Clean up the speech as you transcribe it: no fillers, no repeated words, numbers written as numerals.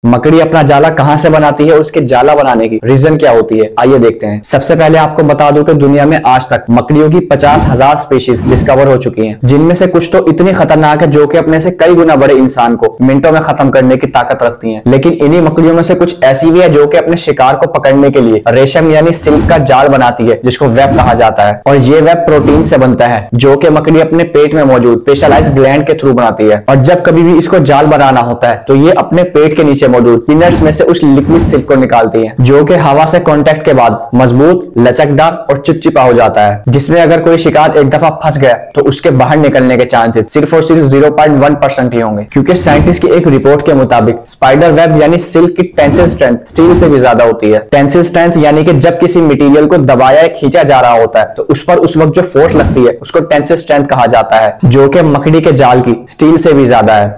मकड़ी अपना जाला कहां से बनाती है और उसके जाला बनाने की रीजन क्या होती है, आइए देखते हैं। सबसे पहले आपको बता दूं कि दुनिया में आज तक मकड़ियों की 50,000 स्पीशीज डिस्कवर हो चुकी हैं, जिनमें से कुछ तो इतनी खतरनाक है जो कि अपने से कई गुना बड़े इंसान को मिनटों में खत्म करने की ताकत रखती हैं। लेकिन इन्हीं मकड़ियों में से कुछ ऐसी भी है जो कि अपने शिकार को पकड़ने के लिए रेशम यानी सिल्क का जाल बनाती है, जिसको वेब कहा जाता है। और ये वेब प्रोटीन से बनता है जो कि मकड़ी अपने पेट में मौजूद स्पेशलाइज्ड ग्लैंड के थ्रू बनाती है। और जब कभी भी इसको जाल बनाना होता है तो ये अपने पेट के नीचे मौजूद इनर्स में से उस लिक्विड सिल्क को निकालती है, जो कि हवा से कांटेक्ट के बाद मजबूत, लचकदार और चिपचिपा हो जाता है, जिसमें अगर कोई शिकार एक दफा फंस गया तो उसके बाहर निकलने के चांसेस सिर्फ और सिर्फ 0.1% ही होंगे। क्योंकि साइंटिस्ट की एक रिपोर्ट के मुताबिक स्पाइडर वेब यानी सिल्क की टेंसिल स्ट्रेंथ स्टील से भी ज्यादा होती है। टेंसिल स्ट्रेंथ यानी कि जब किसी मटेरियल को दबाया या खींचा जा रहा होता है तो उस पर उस वक्त जो फोर्स लगती है उसको टेंसिल स्ट्रेंथ कहा जाता है, जो कि मकड़ी के जाल की स्टील से भी ज्यादा है।